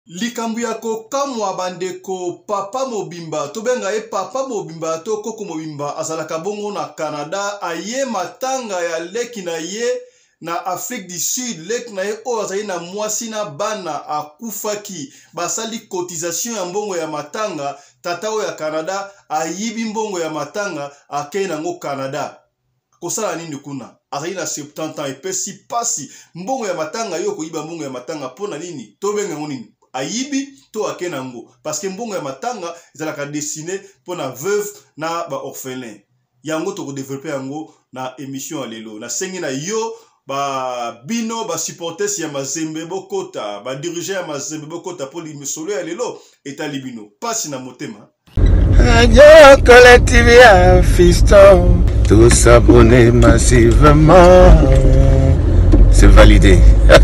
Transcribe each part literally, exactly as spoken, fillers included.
Likambu yako kamwa bandeko papa mobimba tobenga e papa mobimba to koko mobimba azalaka bongo na Canada aye matanga ya leki na ye na Afrique du Sud leki na ye o azali na mwasi na bana akufaki basali cotisation ya mbongo ya matanga tatao ya Canada ayibi mbongo ya matanga akei nango Canada kosala nini kuna azali na soixante ans epesi pasi mbongo ya matanga yo koyiba mbongo ya matanga pona nini tobenga ngo nini ayibi to akenango parce que mbongo ya matanga ezalaka destiné pour na veuve na ba orphelin yango to ko développer yango na émission alelo na sengi na yo ba bino ba supporters ya Mazembe bokota ba dirigeant ya Mazembe bokota pour limisolo ya lelo etali bino pasi na motema Radio Collective ya Fiston tous s'abonner massivement c'est validé.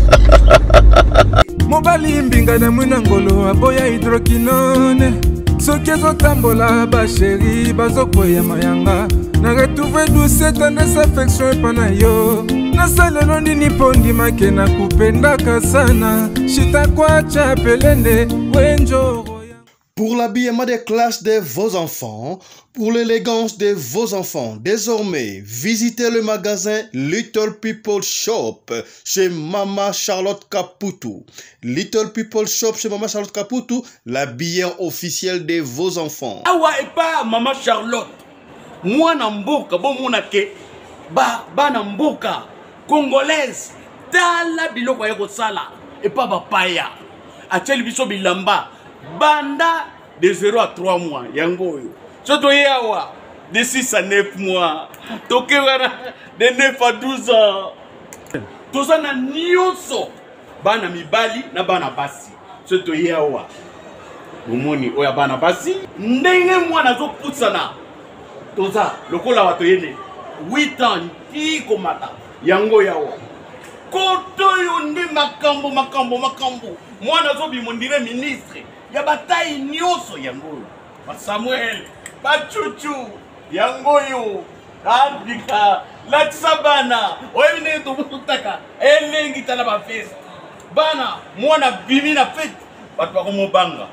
Mobali mbinga na mwina ngolo aboya hydroquinone soki ezotambola basheri bazokwea mayanga na retrouve douce tendresse affection epa na yo nasalelo nini mpo ndimake na kupendaka sana shitakwacha pelende wenjo. Pour l'habillement des classes de vos enfants, pour l'élégance de vos enfants, désormais, visitez le magasin Little People Shop chez Mama Charlotte Caputo. Little People Shop chez Mama Charlotte Caputo, l'habillement officiel de vos enfants. Awa et pas Mama Charlotte. Moi namboka, bon monake, ba ba namboka, congolaise, tala biloko ya kosala et pas bapaya. Acheli biso bilamba. Banda de zéro à trois mois, yango yo. Soto yawa de six à neuf mois. Toke wana de neuf à douze ans. Toza na nyonso. Bana mibali na bana basi. Soto yawa. Umoni oya bana basi. Ndenge mwana zo putsana. Toza lokola wato yene. huit ans ti komata. Yango yawa. Koto yo ndi makambo makambo makambo. Mwana zo bimondire ministre. Ya bataille nyoso yango ba Samuel ba chuchu yango yo andika la sabana oyine to mutaka elengi tala ba fest bana mwana bimi na fete batu ba komobanga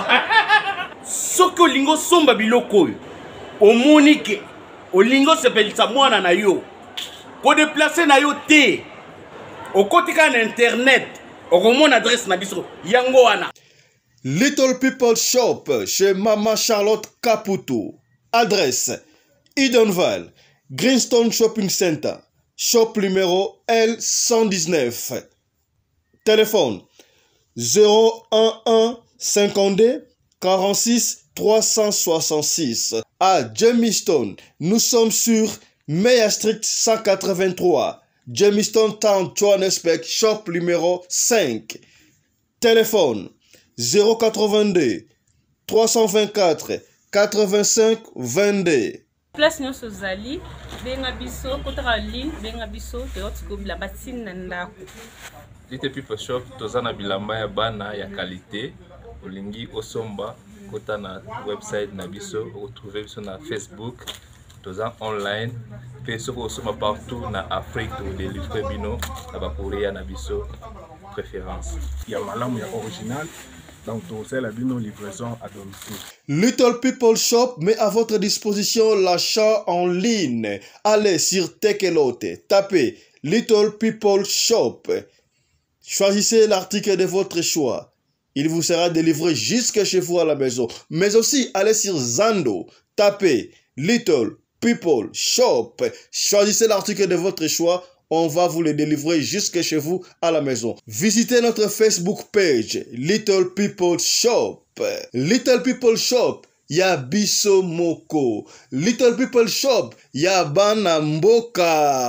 soko lingo somba biloko yo omonike olingo sepelisa mwana na yo ko déplacer na yo te okotika na internet okomona adresse na biso yango wana. Little People Shop chez Mama Charlotte Caputo. Adresse Edenval, Greenstone Shopping Center, shop numéro L cent dix-neuf. Téléphone zéro un un cinquante-deux quarante-six trois cent soixante-six. À Jamestown, nous sommes sur Meyer Street cent quatre-vingt-trois. Jamestown Town, Johannesburg, shop numéro cinq. Téléphone zéro quatre-vingt-deux trois cent vingt-quatre quatre-vingt-cinq vingt-deux. Place nyonso zali benga biso kotaka li benga biso teotiko bila batine na ndako. Little People Shop tozana bilamba ya bana ya qualité olingi osomba kota na website na biso retrouver biso na Facebook toza online pe soko osoma partout na Afrique to délivrer bino na ba Korea na biso préférence ya malamu ya original. Donc, c'est la livraison à domicile. Little People Shop met à votre disposition l'achat en ligne. Allez sur Tekelote, tapez Little People Shop. Choisissez l'article de votre choix. Il vous sera délivré jusque chez vous à la maison. Mais aussi, allez sur Zando, tapez Little People Shop. Choisissez l'article de votre choix. On va vous le délivrer jusque chez vous à la maison. Visitez notre Facebook page, Little People Shop. Little People Shop, ya biso moko. Little People Shop, ya bana mboka.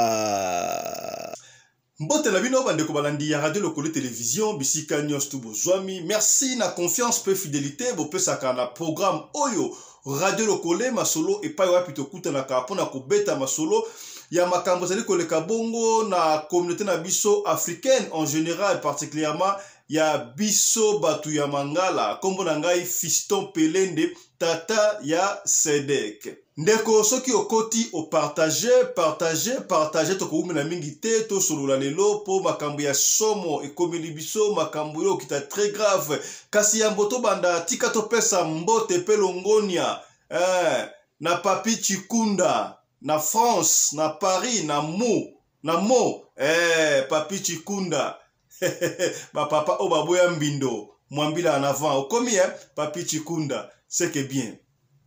Mbote la bino bande ko balandi ya radio lokolo télévision bisika nyos tu bozwami. Merci na confiance pe fidélité bo pesaka na programme oyo radio lokole masolo et pa wapi to kuta na ka pona ko beta masolo. Ya makambo zali koleka bongo na communauté na biso africaine en général particulièrement ya biso batu ya Mangala kombo na ngai Fiston Pelende tata ya Sedek. Ndeko soki okoti o partager partager partager to ko na mingi te to solo lelo po makambo ya somo ekomeli biso makambo yo kita très grave kasi ya mboto banda tika to pesa mbote pe longonia eh na Papi Chikunda na France na Paris na mo na mo eh Papi Chikunda ba papa o baboya mbindo mwambila en avant okomi eh Papi Chikunda c'est que bien.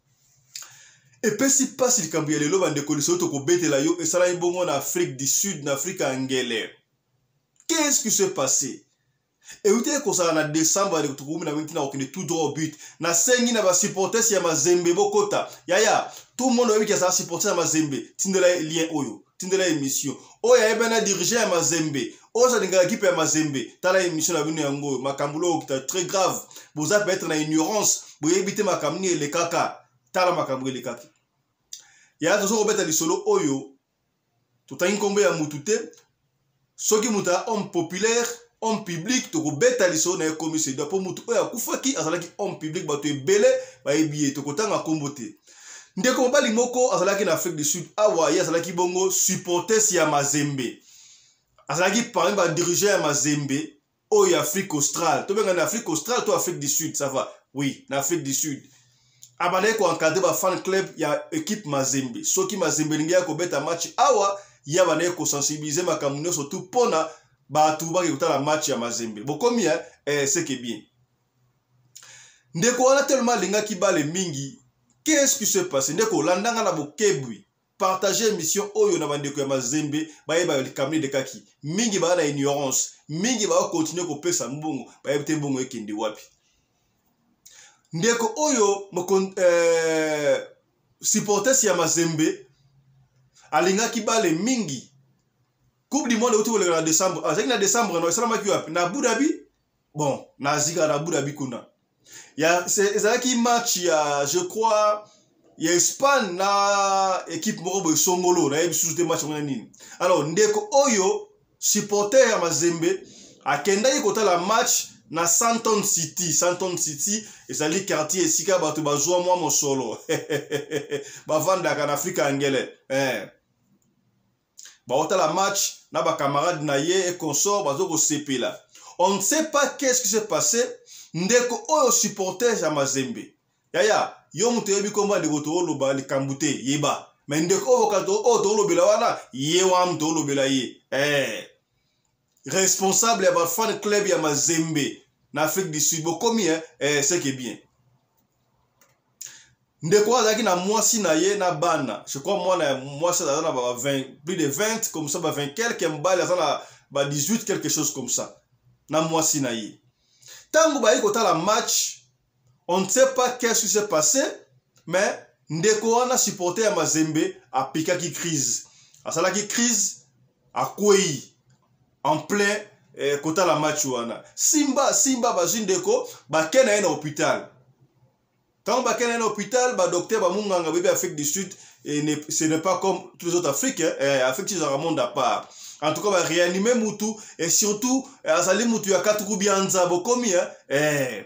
Et puis si pas si kambi ya lelo bande koliso to ko betela yo esala ibongo na Afrique du Sud na Afrique anglaise. Qu'est-ce qui s'est passé? Et où t'es ça en décembre de tout na mintina okine tout droit au but. Na sengi na ba supporters ya Mazembe bokota. Ya ya, tout le monde oyo ki ça supporter ya Mazembe. Tindela lien oyo, tindela émission. Oya ebena dirigeant ya Mazembe. Oyo sa dinga équipe ya Mazembe. Tala émission na bino yango makambulo ki très grave. Boza peut être na ignorance, bo ebite makamni le kaka. Tala makambu le kaka. Ya tozo robeta lisolo oyo. Tota inkombe ya mutute. Soki muta homme populaire homme public to ko beta liso na commission de po mutu oya kufaki azalaki homme public bato ebele ba ebiye to kotanga kombote ndeko bali moko azalaki na Afrique du Sud awa ya azalaki bongo supporters ya Mazembe azalaki parmi ba dirigeant ya Mazembe oya Afrique australe to benga na Afrique australe to Afrique du Sud ça va oui na Afrique du Sud abane ko encadrer ba fan club ya équipe Mazembe soki Mazembe lingia ko beta match awa ya bane ko sensibiliser makamuno surtout pona ba tuba ki kutala match ya Mazembe bokomi eh c'est que bien ndeko wana tellement linga ki bale mingi qu'est-ce qui se passe ndeko landanga na bokebwi partager émission oyo na bandeko ya Mazembe ba yeba likamni de kaki mingi ba na ignorance mingi ba continuer ko pesa mbongo ba yebite mbongo ekindi wapi ndeko oyo mo euh supporters ya Mazembe alinga ki bale mingi Coupe du monde autour de décembre. Ah, c'est en décembre, non, c'est là qui na Abu Dhabi. Bon, na Ziga na Abu Dhabi kuna. Il y a c'est ça qui match il y a je crois il y a Espagne na équipe Morobo Songolo na ebisu de match ngana nini. Alors ndeko oyo supporter ya Mazembe akenda yikota la match na Santon City, Santon City ezali quartier esika bato bazwa mwa mosolo. Ba vanda kana Afrika angele. Eh. Ba ota la match na ba camarade na ye et consort bazoko sepela. On ne sait pas qu'est-ce qui s'est passé ndeko oyo supporter ya Mazembe. Yaya, yo mutu yebi komba ndeko to loba likambute yeba. Mais ndeko oyo kato o to lobela wana ye wa mto lobela ye. Eh. Responsable ya ba fan club ya Mazembe na Afrique du Sud bokomi hein, eh c'est que bien. Ndeko azaki na mwasi na ye na bana. Je crois moi na mwasi na ba vingt plus de vingt comme ça ba vingt quelques mbali azana ba dix-huit quelque chose comme ça. Na mwasi na ye. Tango ba yiko tala match, on ne sait pas qu'est-ce qui s'est passé, mais ndeko wana supporter ya Mazembe a pika ki crise. Asala ki crise a kwei en plein eh, kota la match wana. Simba Simba ba ndeko ba kena na hôpital. Quand on est à l'hôpital, le docteur va mourir en Afrique du Sud et ne, ce n'est pas comme tous les autres Africains. Eh, Afrique, c'est un monde à part. En tout cas, va réanimer Moutou et surtout, Azali Moutou a quatre coups bien comme eh.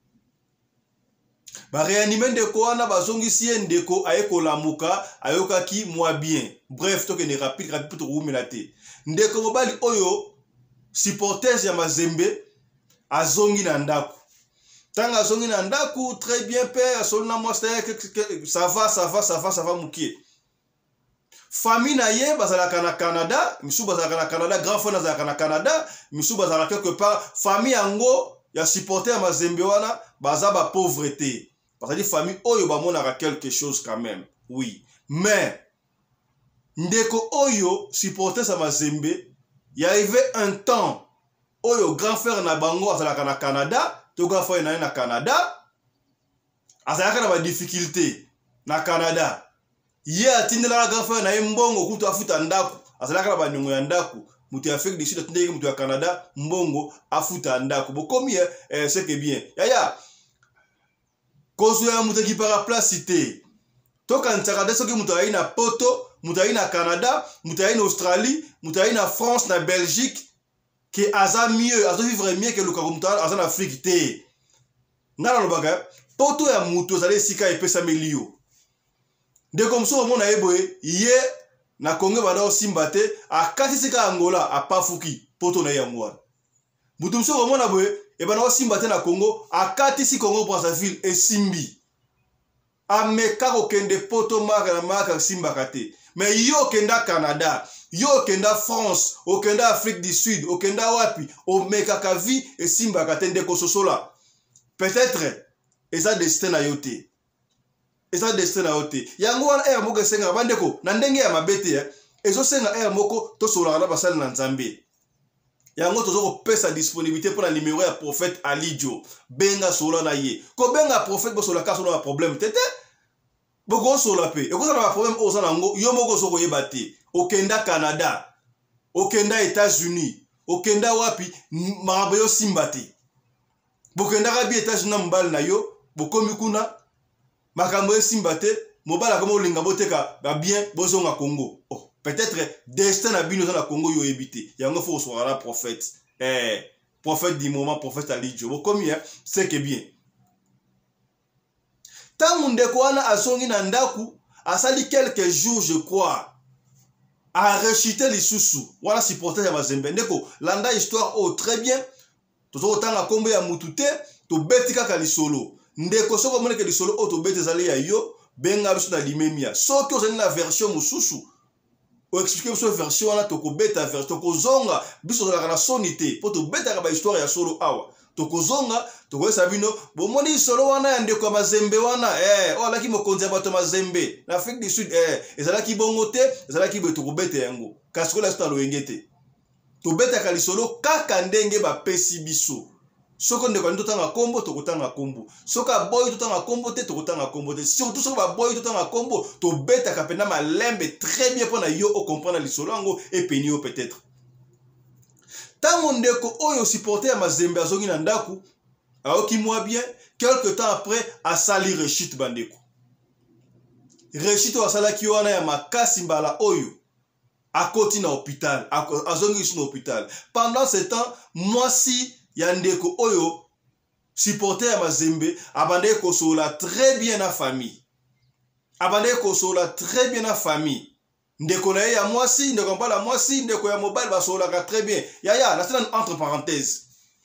Va réanimer Ndeko ana bazongi si Ndeko aeko la muka ayoka ki moi bien. Bref, to que ne rapide rapide pour rumelate. Ndeko mobali oyo supporters ya Mazembe azongi na ndako. Tanga zongi na ndaku très bien père solna moi ça va ça va ça va ça va mukie famille na ye bazalaka na Canada misu bazalaka na Canada grand frère bazalaka na Canada misu bazalaka quelque part famille ango ya supporter Mazembe wana baza ba pauvreté parce que famille oyo ba mona quelque chose quand même oui mais ndeko oyo supporter sa Mazembe y arrivé un temps oyo grand frère na bango bazalaka na Canada to grand frère na na Canada azalaka na ba difficulté na Canada ye atindela grand frère na mbongo kutu afuta ndako azalaka na ba nyongo ya ndako mutu ya Afrique du Sud atindela mutu ya Canada mbongo afuta ndako bokomi eh, c'est que bien yaya kozo ya mutu ki para placité to kan tsaka soki mutu aina Poto mutu aina Canada mutu aina Australie mutu aina France na Belgique que aza mieux azo vivre mieux que luka muta aza na Afrique te ngana lobaka poto ya mutu azali sika epesa milio de comme ça mona eboye ye na Congo bana osimba te akati sika Angola apafuki poto na yangwa mutu mso mona boye e bana osimba te na Congo akati si Congo Brazzaville esimbi ameka ko kende poto maka na maka simba kate mais yo kenda Canada yo kenda France o kenda Afrique du Sud o kenda wapi o meka ka vie esimba kate ndeko sosola peut-être eza destin na yote eza destin na yote yango wana air moko senga bandeko na ndenge ya mabete eh ezo senga air moko to sola na basali na Nzambe yango tozo ko pesa disponibilité pour la numéro ya prophète Alidio benga sola na ye ko benga prophète bo sola ka sola problème tete boko sola pe e ko na problème o sana ngo yo moko soko yebate o kenda Canada o kenda États-Unis o kenda wapi marabe yo simbate bokenda ka bi États-Unis mbal na yo bokomi kuna makambo simbate mobala comme olinga boteka ba bien bozonga Congo oh peut-être destin na bino na Congo yo ebité yango faut soit la prophète eh prophète du moment prophète Alidio bokomi hein c'est que bien tant ndeko wana asongi na ndaku asali quelques jours je crois a rechuté les sous voilà supporter ya Mazembe ndeko landa histoire oh très bien tozo tanga kombo ya mutute to betika ka lisolo ndeko soko moneke lisolo o to bete zali ya yo benga biso na limemia soki ozali na version mususu o expliquer biso version wana to ko beta version to ko zonga biso za na sonité po to beta ka ba histoire ya solo awa to ko zonga to ko sabino bo moni solo wana ya ndeko Mazembe wana eh o alaki mokonzi bato Mazembe na Afrique du Sud eh ezalaki bongote ezalaki beto ko beta yango kasiko la sta lo engete to beta ka lisolo kaka ndenge ba pesi biso soko ndeko ndo tanga kombo to kotanga kombo soka boy to tanga kombo te to kotanga kombo te surtout soko ba boy to tanga kombo to beta ka pena malembe très bien pona yo o comprendre lisolo ngo et penio peut-être tango ndeko oyo supporter ya Mazembe azongi na ndaku aoki moi bien quelque temps après a sali rechute bandeko rechute wa sala ki wana ya makasi mbala oyo akoti na hôpital azongi na hôpital pendant ce temps moi si yandeko oyo supporter ya Mazembe abande ko sola très bien na famille abande ko sola très bien na famille ndeko na ya mwasi ndeko mbala mwasi ndeko ya mobile ba sola ka très bien ya ya na entre parenthèses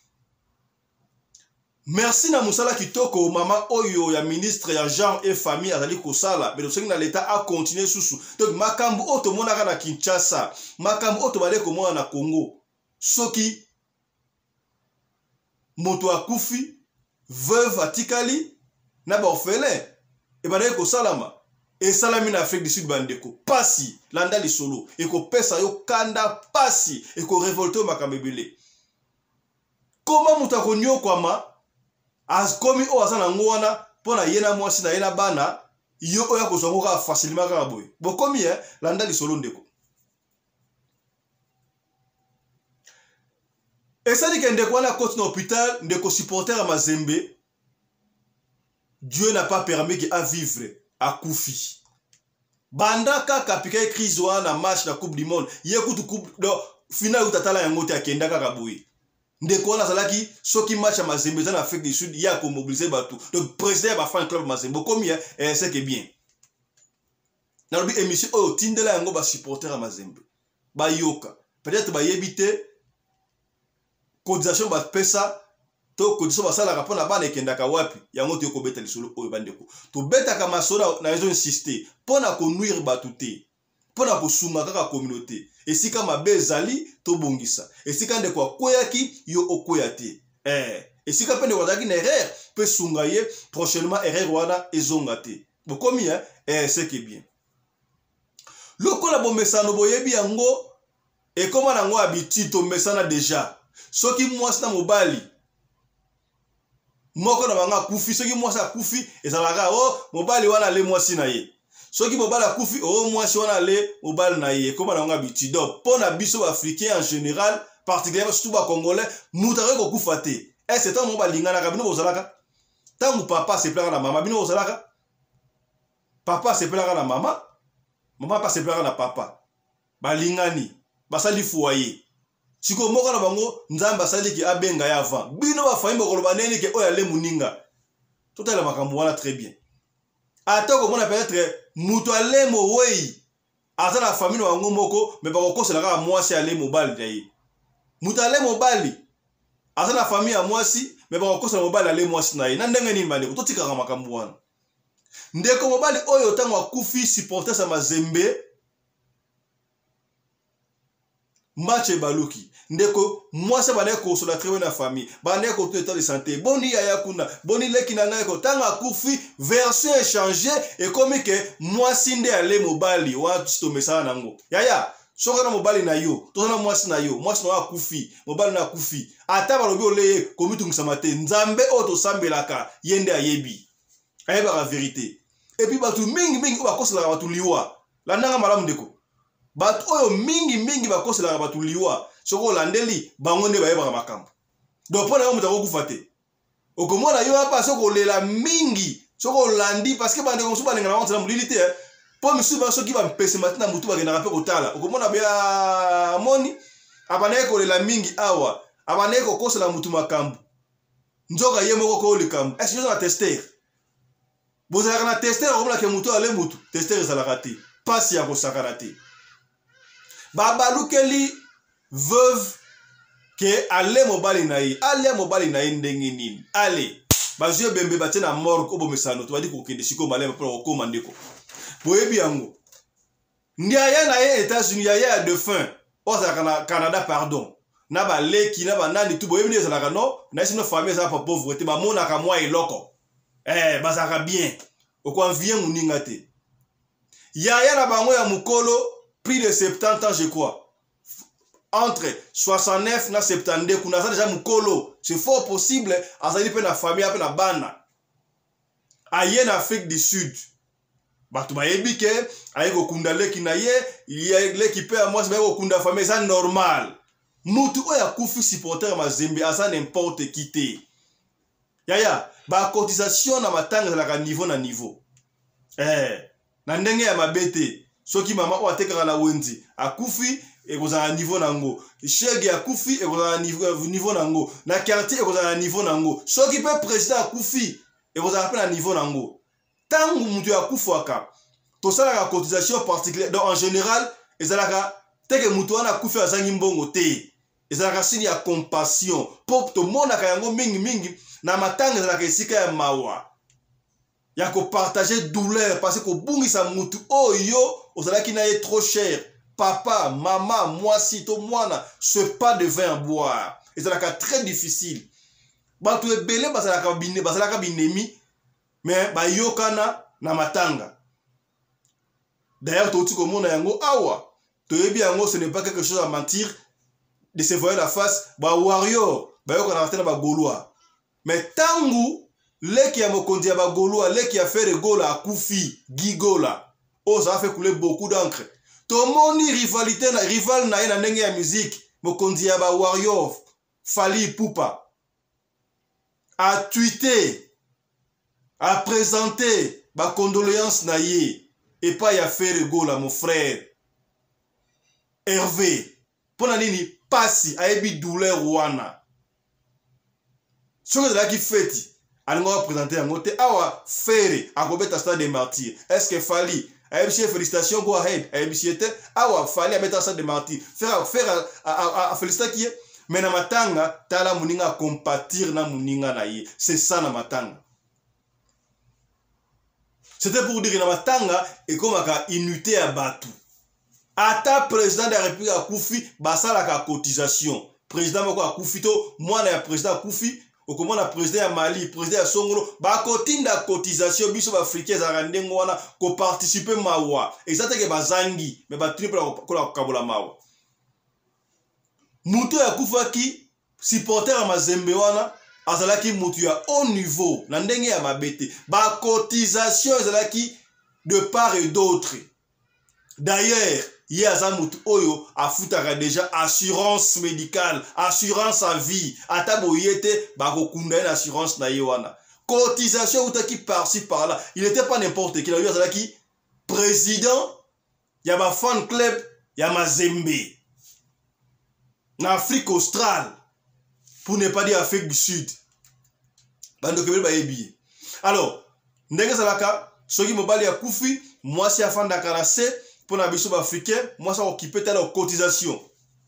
merci na musala kitoko mama oyo ya ministre ya genre et famille azali kosala mais le na l'état a continuer susu donc makambu oto monaka na Kinshasa makambu oto bale ko mona na Congo soki moto akufi veuve atikali na ba orphelin e bale ko salama e salami na Afrique du Sud bandeko pasi landa lisolo e ko pesa yo kanda pasi e ko révolter makambebele comment moto ko nyokwama as komi o asana ngwana pona yena mwasi na yena bana yo oya ko zongoka facilement ka boy bokomi eh landa lisolo ndeko et ça dit que ndeko na côté hôpital ndeko supporter à Mazembe Dieu n'a pas permis qu'il a vivre à Koufi banda kaka pika crise wana match na coupe du monde yekutu coupe do final utatala yango te akenda kaka boy ndeko na salaki soki match à Mazembe dans Afrique du Sud ya ko mobiliser batou donc président ba fan club Mazembe komi eh c'est que bien na lobi émission o tindela yango ba supporter à Mazembe ba yoka peut-être ba yebite cotisation ba pesa to cotisation ba sala rapona ba nekendaka wapi yango te ko beta lisolo o bandeko to beta ka masoda na raison insister pona ko nuire batuté pona ko suma kaka communauté esika mabe ezali to bongisa esika ndeko akoyaki yo okoyate eh esika pende wadaki na erreur pe sunga ye prochainement erreur wana ezonga te bokomi hein eh c'est que bien lokola bomesano boyebi yango e koma nango habitude to mesana déjà soki mwasi na mobali moko na banga kufi soki mwasi akufi ezalaka oh mobali wana le mwasi na ye soki mobali akufi oh mwasi wana le mobali na ye koma nango habitude donc pona biso africain en général particulièrement surtout ba congolais mutare ko kufa te et c'est tant mobali lingana ka bino bozalaka tangu papa se plaka na mama bino bozalaka papa se plaka na mama mama pas se plaka na papa balingani basali foyer siko moko na bango nzamba sali ki abenga ya avant bino ba famille bokoloba neni ke oya le muninga totala makambo wana très bien atako mona peut-être muto ale mo wei ata na famille bango moko me bakokosela ka mwasi ale mobali dai muto ale mobali ata na famille ya mwasi me bakokosela mobali ale mwasi na ye na ndenge nini bale totika ka makambo wana ndeko mobali oyo tango akufi supporter sa mazembe match baluki ndeko mwasi bana ko sola très bien na famille bana ko tout état de santé boni ya yakuna boni leki na ngai ko tango akufi version échanger et comme que mwasi nde ale mobali wa to mesana nango yaya soka na mobali na yo to na mwasi na yo mwasi na akufi mobali na akufi ata balobi ole komitungisa mate nzambe oto sambelaka yende ayebi ayeba la vérité et puis batu mingi mingi ba kosela batu liwa la nanga malamu ndeko batu oyo mingi mingi ba kosela batu liwa soko landeli bango nde bayeba makambo donc pona yo mutako kufate okomona yo apa soko lela mingi soko landi parce que bande konsu balenga na wantana mulilité po misu ba soki ba mpese matina mutu ba gena pe kotala okomona bya moni abanaye ko lela mingi awa abanaye ko kosela mutu makambo nzoka ye moko ko likambo est-ce que je na tester vous avez un testeur comme la que muto ale mutu testeur ça la raté pas si à ko sakarate babalu keli veuve que ale mobali nayi ale mobali nayi ndenge nini ale bazue bembe batena mort ko bomesano to badi ko kende siko malema pour ko mandeko boyebi yango ndia ya na ye États-Unis ya ya de fin o za kana Canada pardon na ba leki na ba nani tu boyebi ne za la no na sino famille za pa pauvreté ba mona ka moi eloko eh bazaka bien okwa vient muninga te ya ya na bango ya mukolo plus de septante ans je crois entre soixante-neuf na septante-deux kuna ça déjà mukolo c'est fort possible azali pe na famille pe na bana aye na Afrique du Sud batu bayebi ke aye ko kunda leki na ye ye leki pe a moi c'est ko kunda famille ça normal mutu oya kufi supporter mazembe asa n'importe qui te yaya ba cotisation na matanga la niveau na niveau eh na ndenge ya mabete soki mama o atekaka na wenzi akufi e kozala niveau nango chege akufi e kozala niveau niveau nango na quartier e kozala niveau nango soki pe président akufi e kozala pe na niveau nango tangu mutu akufaka to sala ka cotisation particulière donc en général ezalaka teke mutu wana akufi azangi mbongo te ezalaka signe ya compassion pour to mona ka yango mingi mingi na matanga ezalaka esika ya mawa ya ko partager douleur parce que bungisa mutu oyo ozalaki na ye trop cher papa maman mwasi to mwana ce pas de vin à boire ezalaka très difficile batu ebele bazalaka bine bazalaka binemi mais bayokana na matanga d'ailleurs to tiko mona yango awa to yebi yango ce n'est pas quelque chose à mentir de se voir la face ba warrior bayokana tena ba gaulois mais tangu leki ya mokonzi ya ba gaulois leki ya faire gola akufi gigola oh ça a fait couler beaucoup d'encre to moni rivalité na rival na ina ndenge ya musique mokonzi ya ba warrior Fally Ipupa a tweeté a présenté ba condoléances na ye et pas ya faire gola mon frère Hervé pona nini pasi ayebi douleur wana soki la ki feti alingo représenter yango te awa fere akobeta stade des martyrs est-ce que Fally ayebi félicitations go ahead ayebi siete awa Fally abeta stade des martyrs faire faire a féliciter qui mais na matanga tala muninga compatir na muninga na ye c'est ça na matanga c'était pour dire na matanga et comme aka unité à batu ata président de la République akufi basala ka cotisation président moko akufi to mwana ya président akufi okomona président ya Mali président ya Songolo ba kotinda cotisation biso ba africain za randengo wana ko participer mawa exacte ke bazangi mais ba triple ko kabola mawa mutu ya kufaki supporter ya mazembe wana azalaki mutu ya haut niveau na ndenge ya mabete ba cotisation ezalaki de part et d'autre d'ailleurs il y a un oyo afutaka déjà assurance médicale assurance à vie ataboyete bakokunda une assurance na yewana cotisation utaki par-ci par-là il n'était pas n'importe qui la qui président ya ba fan club ya mazembe na Afrique australe, pour ne pas dire Afrique du Sud. Bando kebele ba yebi. Alors, ndenge salaka, soki mobali ya kufi, moi si afanda karase pour na biso ba africain, moi ça occuper telle cotisation.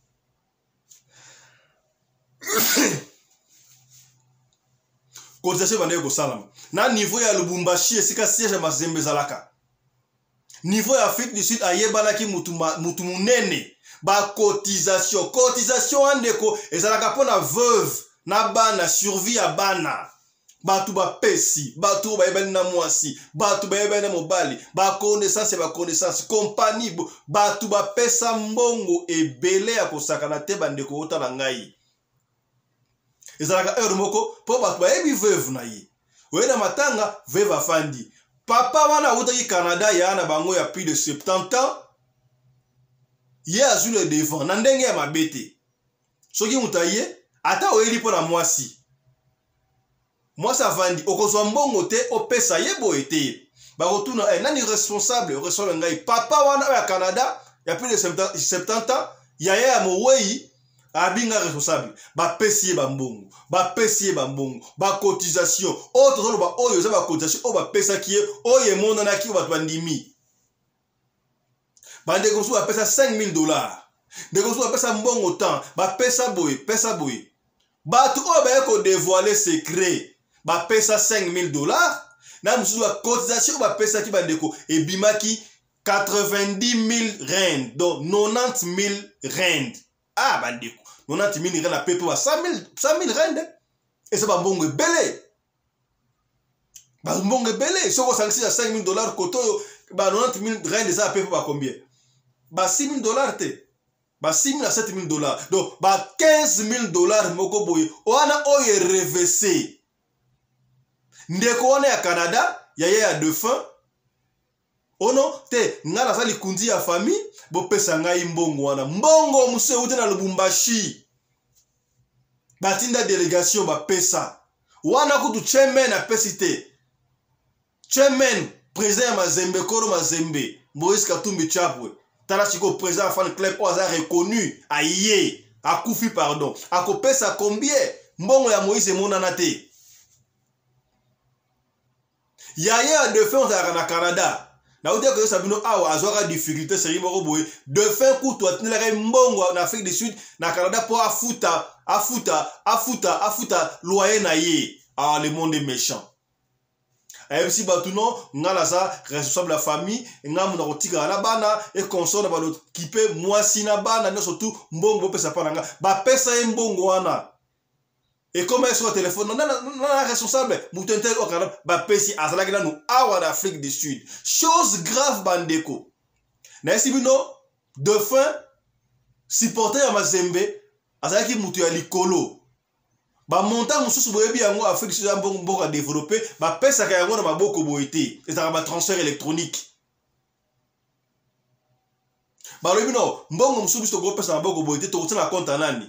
Cotisation bande ko salama. Na niveau ya Lubumbashi esika siège Mazembe zalaka. Niveau ya Afrique du Sud ayebana ki mutu mutu munene. Ba cotisation, cotisation andeko ezalaka pona veuve na bana survie ya bana. Batu ba pesi, batu ba yebani na mwasi, batu ba yebani na mobali, ba connaissance ba connaissance, compagnie, batu ba pesa mbongo ebele ya kosakana te bandeko ota na ngai. Ezalaka heure moko po batu ba yebi veuve na ye. Wena matanga veuve afandi. Papa wana uta ki Canada ya na bango ya plus de soixante-dix ans. Ye azu le devant na ndenge ya mabete. Soki mutaye ata oyeli po na mwasi. Mwasi avandi okozwa mbongo te opesa ye boye te. Ba rotuna eh, nani responsable resole ngai papa wana ya Canada ya plus de soixante-dix ans ya ya mowei abinga responsable ba pesi ye ba mbongo ba pesi ye ba mbongo ba cotisation autre zolo ba oyo za ba cotisation o ba pesa ki oye mona na ki ba bandimi. Bande konsu ba pesa cinq mille dollars. De konsu ba pesa mbongo temps ba pesa boy pesa boy. Ba tu o ba ko dévoiler secret ba pesa cinq mille dollars na musu ba cotisation ba pesa ki bandeko e bimaki quatre-vingt-dix mille rand donc quatre-vingt-dix mille rand. Ah bandeko quatre-vingt-dix mille rand a pepe ba cent mille rand et ça ba mbongo belé. Ba mbongo belé soko sanksi ya cinq mille dollars koto ba quatre-vingt-dix mille rand ça a pepe ba combien? Ba six mille dollars te. Ba six mille à sept mille dollars. Donc ba quinze mille dollars moko boye. Oana oye reversé. Ndeko wana ya Canada, yaya ya défunt. Ono te ngala sali kundi ya famille, bo pesa ngai mbongo wana. Mbongo muse ute na Lubumbashi. Batinda délégation ba pesa. Wana kutu chairman na pesite. Chairman président Mazembe Koro Mazembe, Maurice Katumbi Chapwe. Tala chiko président fan club oza reconnu aye, akufi pardon. Ako pesa combien? Mbongo ya Moïse monana te. Yaya de fin na Canada. Na udia ko sabino awa azwaka difficulté seri moko boye. De fin kutu atinela mbongo na Afrique du Sud na Canada pour afuta, afuta, afuta, afuta loyer na ye. Ah le monde est méchant. Et si batuno ngala sa responsable de la famille ngamu na kotika na bana et console ba l'autre qui peut moi si na bana no surtout mbongo pesa pananga ba pesa e mbongo wana. Et comme elle sur le téléphone, non, non, non, non, responsable, Moutentel au Canada, bah, pesi, azala gila nous, awa d'Afrique du Sud. Chose grave, bandeko. N'est-ce pas, de fin, supporter à Mazembe, azala ki moutu ya likolo. Bah, montant, moussou souboyebi yango, Afrique du Sud, bon, bon, à développer, bah, pesa ka yango na maboko boité. Et ça va transfert électronique. Bah, le bino, mbongo moussou bisto gros pesa na maboko boité, to routine la compte anani.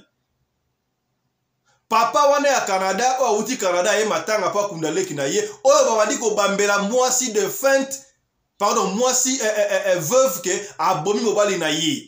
Papa wane ya Canada ou outi Canada ye matanga pa kundaleki na ye oyo babandi ko bambela mwasi de feinte pardon mwasi eh, eh, eh, veuve ke abomi mobali na ye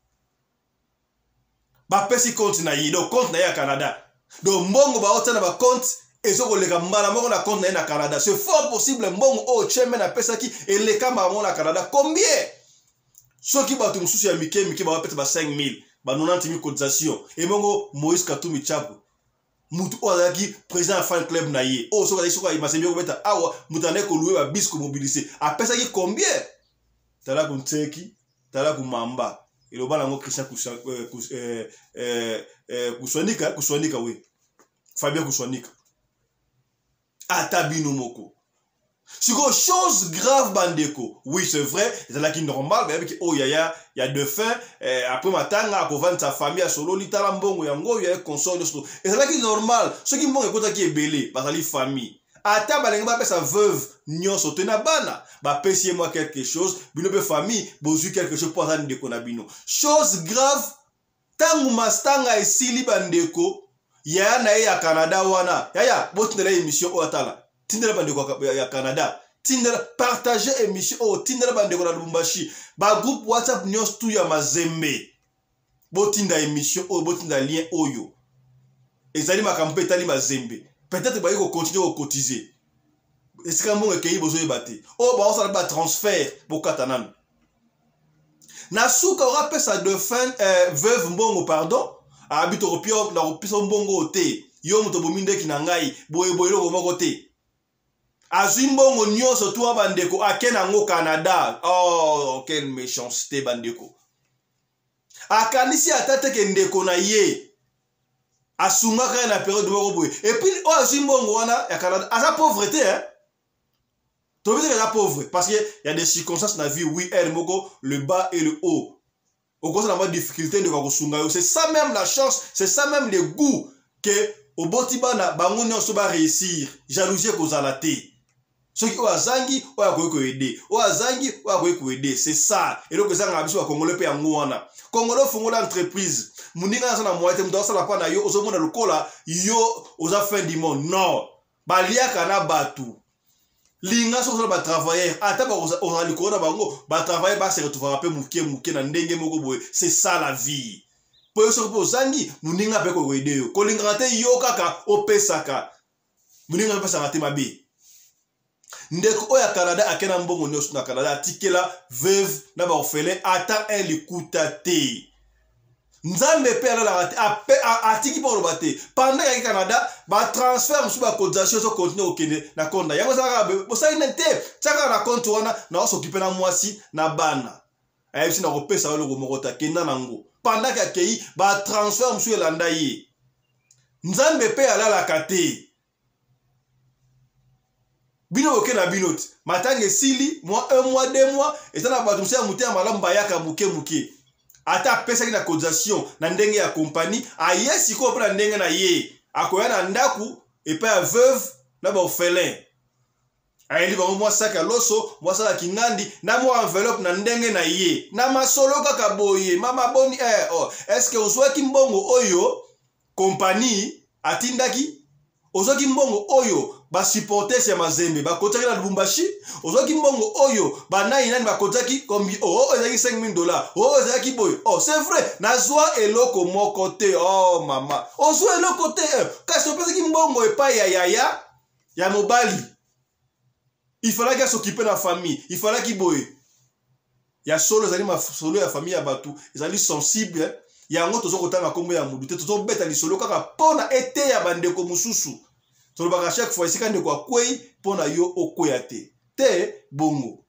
ba pesi compte na ye donc compte na ye ya Canada donc mbongo ba otana ba compte ezoko leka mbala moko na compte na ye na Canada c'est fort possible mbongo o cheme na pesa ki eleka ba mo na Canada combien soki batu mususu ya mike mike ba pesa ba cinq mille ba quatre-vingt-dix mille cotisation et mbongo Moïse Katumbi Chapwe mutu ozaki président fan club na ye o soka soka Mazembe ko beta awa mutane ko louer ba bis ko mobiliser a pesa ki combien tala ku Tseki tala ku Mamba ilo bana ngo Christian ku eh eh kuswanika kuswanika we Fabien kuswanika atabino moko siko chose grave bandeko oui c'est vrai c'est là qui normal mais avec oh yaya il y a de fin eh, après matanga ko vendre sa famille à solo litala mbongo yango ya console so et c'est là qui normal ce qui mbongo ekota ki ebele basali famille ata balenga ba pesa veuve nyonso tena bana ba pesier moi quelque chose bino be famille bozu quelque chose pour azani ndeko na bino chose grave tangu mastanga esili bandeko ya na ya Canada wana yaya botindela émission o atala tindela bandeko ya Canada tindela partager émission o tindela bandeko na Lubumbashi ba groupe WhatsApp nyos tu ya Mazembe botinda émission oyo botinda lien oyo ezali makambo etali mazembe peut-être ba yiko continuer au cotiser est-ce que mbongo ekei bozo yebate o ba osala ba transfert bokata nanu na suka ora pesa de fin euh, veuve mbongo pardon abito kopio na kopisa mbongo te yo muto bominde kinangai boye boye lo moko te azwi mbongo nyonso tu bandeko akena ngo Canada. Oh quelle méchanceté bandeko akanisi atate ke ndeko na ye asunga ka na période moko boye et puis o azwi mbongo wana ya Canada asa pauvreté hein to veut dire la pauvre parce que il y a des circonstances dans la vie oui elle moko le bas et le haut au cause de la difficulté de kosunga c'est ça même la chance c'est ça même le goût que au botibana bango nyonso ba réussir jalousie kozala te soki o azangi o akoki ko aider o azangi o akoki ko aider c'est ça et donc ça ngabiso ba congolais pe yango wana congolais fongola entreprise muninga na moite mdo sala pa na yo ozomona lokola yo oza fin du monde non baliaka na batu linga so ba travailler ata ba oza likona bango ba travailler ba se retrouver pe mukie mukie na ndenge moko boye c'est ça la vie po so po zangi muninga pe ko aider yo kolinga te yo kaka opesaka muninga pe sa te mabe ndeko oya Canada akena mbongo nyonso na Canada atikela veuve na ba orphelin ata un likuta te nzambe pe ala la ape atiki pour le pendant que Canada ba transfert sur ba cotisation so continue au Kenya na konda yango saka bo sa inete saka na compte wana na s'occuper na mwasi na bana ayebisi na kopesa lo mokota kenda nango pendant que akei ba transfert sur landa ye nzambe pe ala la kate bino oke na binoti matange sili moi un mois deux mois et ça na ba tumsia mutia malamu bayaka muke muke ata pesa ki na cotisation na ndenge ya compagnie ayesi ko pra ndenge na ye akoya na ndaku et pa veuve na ba orphelin ayeli ba moi saka loso moi sala kingandi na mo enveloppe na ndenge na ye na masolo kaka boye mama boni eh oh est-ce que ozwaki mbongo oyo compagnie atindaki ozwaki mbongo oyo ba supporter se mazembe ba kotaki na Lubumbashi ozwaki mbongo oyo ba nai nani ba kotaki kombi oh ezaki cinq mille dollars oh ezaki boy oh c'est vrai nazwa eloko moko te oh mama ozwa eloko te kasi opesaki mbongo epai ya yaya ya mobali il fallait qu'il s'occupe de la famille il fallait qu'il boy ya solo zali ma solo ya famille ya batu ezali sensible yango tozo kotanga kombo ya mudu te tozo beta li solo kaka pona ete ya bandeko mususu tolobaka chaque fois isika ndeko akwei pona yo okwea te te bongo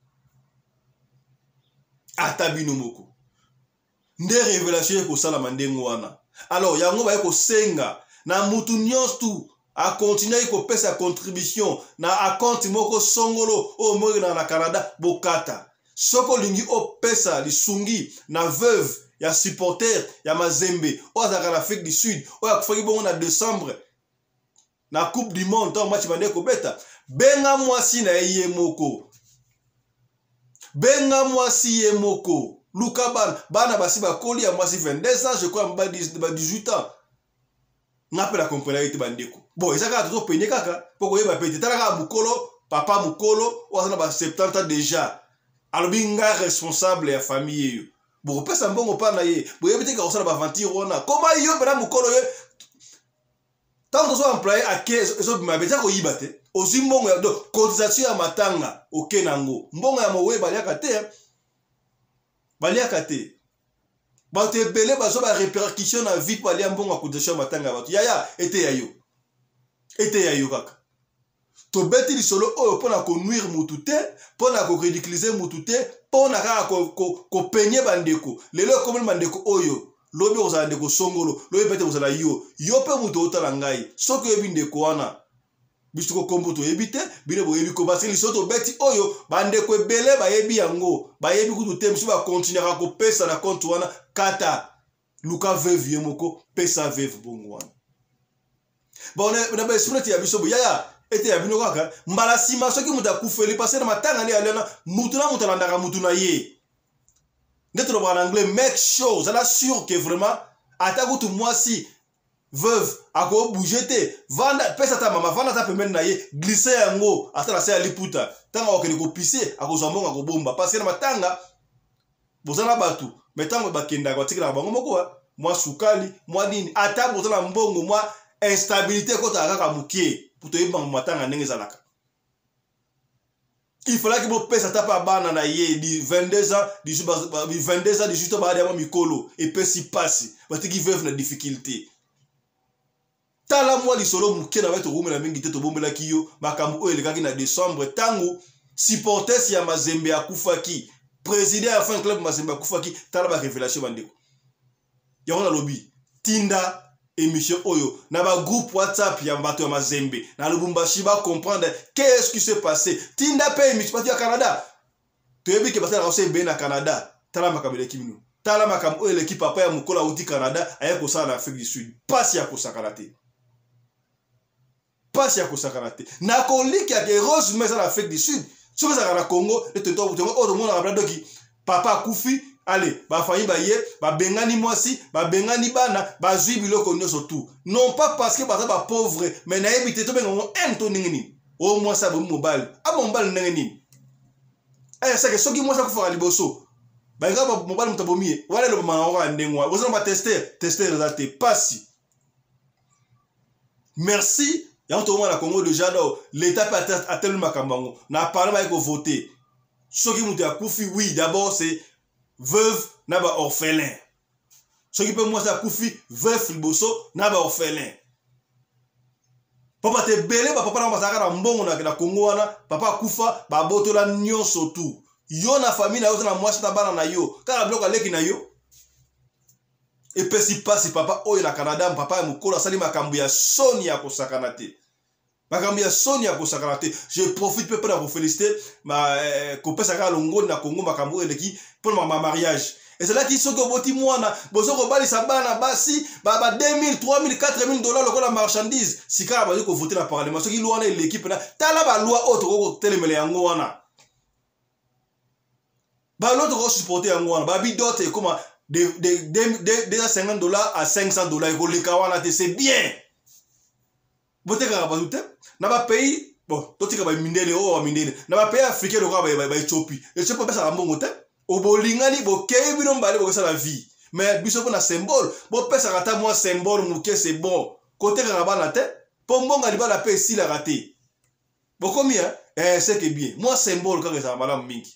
ata bino moko nde révélation ko sala mandengo wana alors yango ba ko senga na mutu nyonso a continuer ko pesa contribution na account moko songolo o mo na Canada bokata soko lingi o pesa lisungi na veuve ya supporter ya mazembe o azaka na Afrique du Sud o ya kufaki bongo na décembre na coupe du monde tant match bande ko beta benga mwasi na ye moko benga mwasi ye moko luka ban bana basi ba koli ya mwasi vingt-deux ans je crois ba dix-huit ans na pe la comprenait bandeko bon ezaka to peine kaka poko yeba pete talaka mukolo papa mukolo o azana ba soixante ans déjà alobi nga responsable ya famille yo bon pesa mbongo pa na ye bo yebite ka osala ba aventure ona koma yo bana mukolo yo tant que soit employé à quinze eso bimabeza ko yibate ozi mbongo ya do cotisation ya matanga okenango mbongo ya mowe baliaka te baliaka te ba te belé bazo ba répercussion na vie balia mbongo ya cotisation ya matanga batu yaya ete ya yo ete ya yo kaka to beti li solo oyo pona ko nuire mutu te pona ko ridiculiser mutu te pona ka ko ko, ko peigner bandeko lelo comme bandeko oyo lobi ozala ndeko songolo lobi pete ozala yo yo pe mutu otala ngai soki yebi ndeko wana biso ko kombo to yebite bine bo yebi ko basi lisoto beti oyo bandeko ebele ba yebi yango ba yebi kutu te mso ba continuer ko pesa na compte wana kata luka veuve moko pesa veuve bongo wana bon na ba esprit ya biso bo yaya ete ya bino kaka mbala sima soki mutu akufeli passer na matanga ni alena mutu na mutu landaka mutu na ye D'être en anglais, make sure, ça l'assure que vraiment, attaque tout moi si veuve, à quoi bouger te, vanda, pesa ta maman, vanda ta pemene na ye, glisser en haut, à la serre liputa, tant qu'on ne peut pisser, à cause d'un bon à bomba, parce que na matanga, vous en avez battu, mais tant que bakenda, quoi, tika na bango moko, mwa sukali mwa nini ata bozala mbongo mwa instabilité kota kaka mukie pour te yeba matanga ndenge zalaka. Il fallait que vous pèse à taper à bana na ye di vingt-deux ans di vingt-deux ans di juste ba ya mikolo et peut si passer parce qu'ils vivent na difficulté. Tala moi li solo mukie na ba to rumela mingi te to bombela kiyo makambu o elekaki na décembre tango supporters ya Mazembe akufaki président ya fan club Mazembe akufaki tala ba révélation bandeko. Yona lobby tinda émission oyo na ba groupe WhatsApp ya mbato ya Mazembe na Lubumbashi ba comprendre qu'est-ce qui s'est passé tinda pe émission parti à Canada to yebi ke batala aussi ben na Canada tala makamele kimino tala makam oyo l'équipe papa ya mukola uti Canada aye ko sa na Afrique du Sud passe ya ko sakarate passe ya ko sakarate na ko liki ya Rose mais en Afrique du Sud so ça na Congo et to to o monde na doki papa kufi. Allez, ba fayi ba ye, ba bengani mwasi, ba bengani bana, ba zui biloko nyoso tout. Non pas parce que ba ba pauvre, mais na ebité to benga un to ningini. O moi ça bo mobile. A mobile ningini. Eh ça que soki moi ça ko fera liboso. Ba nga ba mobile mutabomi. Wala lo ma ngwa ndengwa. Vous allez tester, tester résultat passi. Merci. Ya to la Congo déjà do l'état peut atteindre makambango. Na parler ba ko voter. Soki mutu akufi oui, d'abord c'est veuve naba orphelin. Ce qui peut moi ça koufi veuve liboso naba orphelin. Papa te belé ba papa na basaka na mbongo na na Congo wana papa kufa ba botola nyonso tout. Yo na famille na yo na mwasi na bana na yo. Kala bloka leki na yo. Et puis si passe papa oyo na Canada papa mukolo sali makambu ya soni ya kosakana te. Makambu ya soni ya kosakana te. Je profite peu pour féliciter ma copain saka longo na Congo makambu eleki pour ma mariage. Et c'est là qu'ils sont boti mwana bozo ko bali sabana basi ba ba deux mille trois mille quatre mille dollars lokola marchandise sika ba ko voter na parlement soki luana l'équipe na tala ba loi autre ko telemele yango wana ba l'autre ko supporter yango wana ba bidote comme de de de cinquante dollars à cinq cents dollars ko le kawana te c'est bien bote ka ba tout na ba pays bon to tika ba mindele o ba mindele na ba pays africain ko ba ba Ethiopie et c'est pas ça la mbongo te obolingani bokei bino mbali bokesa la vie mais biso na symbole bo pesa kata moi symbole muke c'est bon côté ka na te pombonga libala pe si la raté bokomi hein eh c'est que bien moi symbole quand ça madame mingi.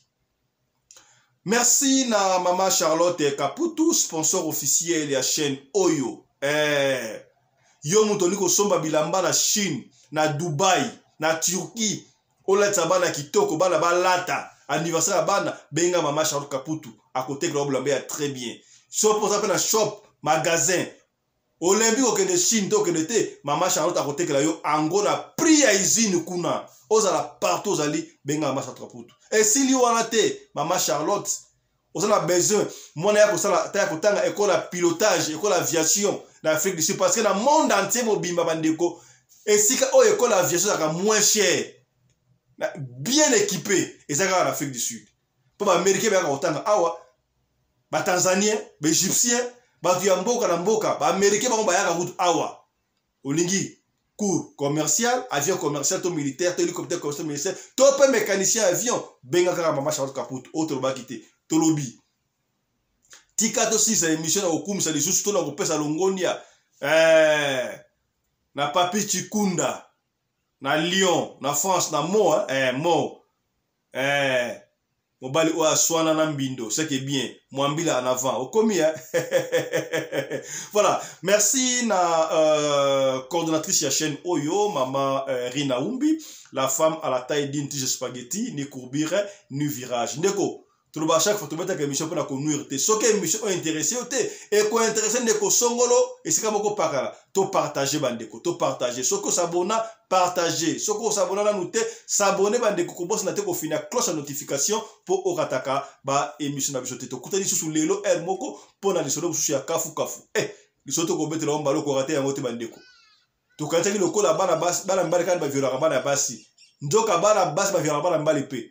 Merci na mama Charlotte Kaputu sponsor officiel ya chaîne Oyo eh yo mutoli ko somba bilamba na Chine na Dubai na Turquie oletsa bana kitoko bana balata anniversaire bana benga mama Charlotte Kaputu à côté de l'Oblambé très bien. So pour ça na shop magasin Olympique au de Chine to que de té mama Charlotte à côté que la yo angona prix à usine kuna ozala partout ozali benga mama Charlotte Kaputu. Et si li wana té mama Charlotte ozala besoin mona ya ko sala ta ko tanga école à pilotage école aviation dans l'Afrique du Sud parce que dans le monde entier mobimba bandeko et si ka o école aviation ça moins cher bien équipé et ça en Afrique du Sud pour les Américains bien autant awa ba Tanzanien ba Égyptien ba tuyamboka na mboka ba Américains ba ba route awa olingi cours commercial avion commercial to militaire to hélicoptère commercial militaire to pe mécanicien avion benga kaka mama Charlotte Kaputu autre ba kité to lobby tika to six émission au kumsa les sous to na ko pesa longonia eh na papi Chikunda na Lyon na France na mo eh mo eh mobali o aswana na mbindo c'est que bien mwambila en avant au komi hein. Voilà, merci na euh, coordonnatrice ya chaîne Oyo mama euh, Rina Umbi, la femme à la taille d'une tige spaghetti ni courbure ni virage ndeko tout le chaque fois tu mets ta émission pour la connuire te so que émission intéressé te et ko intéressé ndeko songolo et c'est comme ko pakala to partager bandeko to partager soko s'abonner partager soko s'abonner na nous te s'abonner bandeko ko boss na te ko fina cloche à notification pour orataka ba émission na biso te to kutani sous lelo er moko pour na lisolo sous ya kafu kafu eh lisoto ko betela mbalo ko rater yango te bandeko to kanta ki lokola bana bas bana mbali kan ba viola bana basi ndoka bana basi ba viola bana mbali pe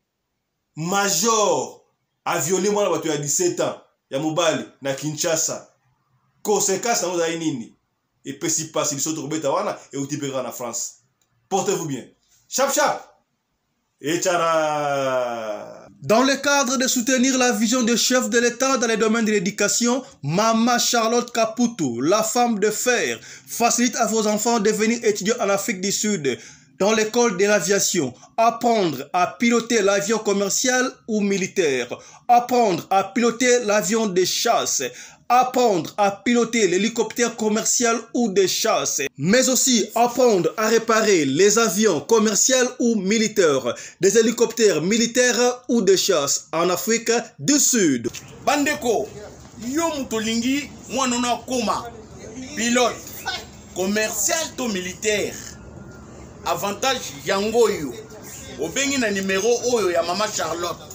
Major a violé moi la à dix-sept ans ya mobali na Kinshasa conséquence na za nini et puis si passe il saute robeta wana et ou tibera na France portez-vous bien chap chap et tchara. Dans le cadre de soutenir la vision du chef de l'État dans les domaines de l'éducation, Maman Charlotte Caputo, la femme de fer, facilite à vos enfants de devenir étudiants en Afrique du Sud, dans l'école de l'aviation, apprendre à piloter l'avion commercial ou militaire, apprendre à piloter l'avion de chasse, apprendre à piloter l'hélicoptère commercial ou de chasse, mais aussi apprendre à réparer les avions commerciaux ou militaires, des hélicoptères militaires ou de chasse en Afrique du Sud. Bandeko, yo mutolingi mwanona koma pilote commercial to militaire. Avantage yango yo. Obengi na numéro oyo ya Maman Charlotte.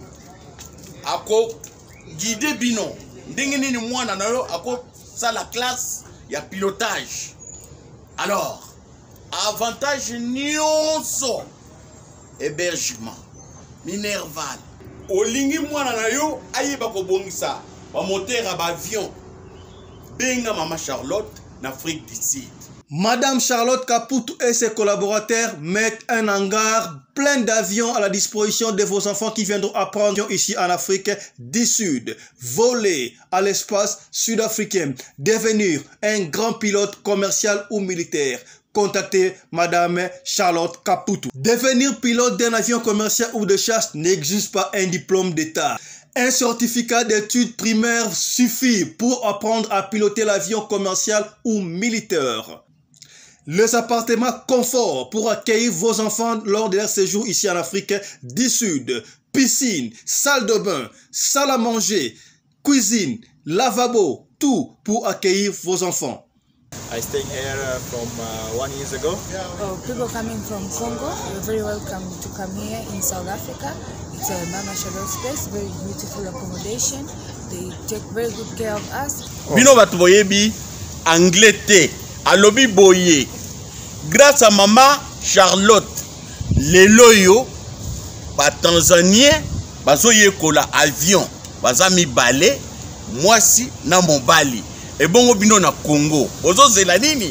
Ako guide bino. Ndenge nini mwana na yo ako sa la classe ya pilotage. Alors, avantage nyonso hébergement minerval. Olingi mwana na yo ayeba ko bongisa ba moteur ba avion. Benga Maman Charlotte na Afrique du Sud. Madame Charlotte Caputo et ses collaborateurs mettent un hangar plein d'avions à la disposition de vos enfants qui viendront apprendre ici en Afrique du Sud. Voler à l'espace sud-africain, devenir un grand pilote commercial ou militaire. Contactez Madame Charlotte Caputo. Devenir pilote d'un avion commercial ou de chasse n'exige pas un diplôme d'État. Un certificat d'études primaires suffit pour apprendre à piloter l'avion commercial ou militaire. Les appartements confort pour accueillir vos enfants lors de leur séjour ici en Afrique du Sud. Piscine, salle de bain, salle à manger, cuisine, lavabo, tout pour accueillir vos enfants. I stayed here uh, from uh, one years ago. Oh, people coming from Congo, you're very welcome to come here in South Africa. It's a Mama Charlotte space, very beautiful accommodation. They take very good care of us. Bino batu boyebi anglais te, alobi boye. Grâce à Maman Charlotte, lelo yo ba Tanzanien bazo yekola avion, baza mi balé, mwasi na mobali. Et bon bino na Congo. Ozo zela nini?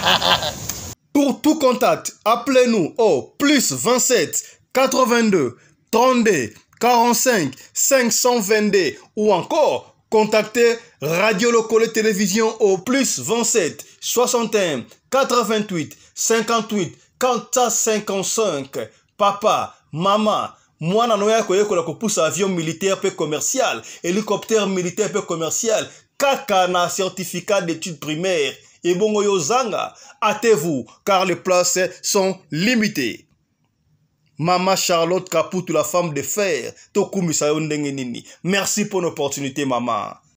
Pour tout contact, appelez-nous au plus vingt-sept quatre-vingt-deux trente-deux quarante-cinq cinq cent vingt-deux ou encore contactez Radio Locale Télévision au plus vingt-sept soixante et un quatre-vingt-huit cinquante-huit quatre cent cinquante-cinq. Papa, maman, moi na noya koyekola kopusa avion militaire peu commercial, hélicoptère militaire peu commercial, kaka na certificat d'études primaires. Et bongo yozanga, hâtez-vous car les places sont limitées. Maman Charlotte Caputo, la femme de fer, Tokumisa Ndenge Nini. Merci pour l'opportunité, maman.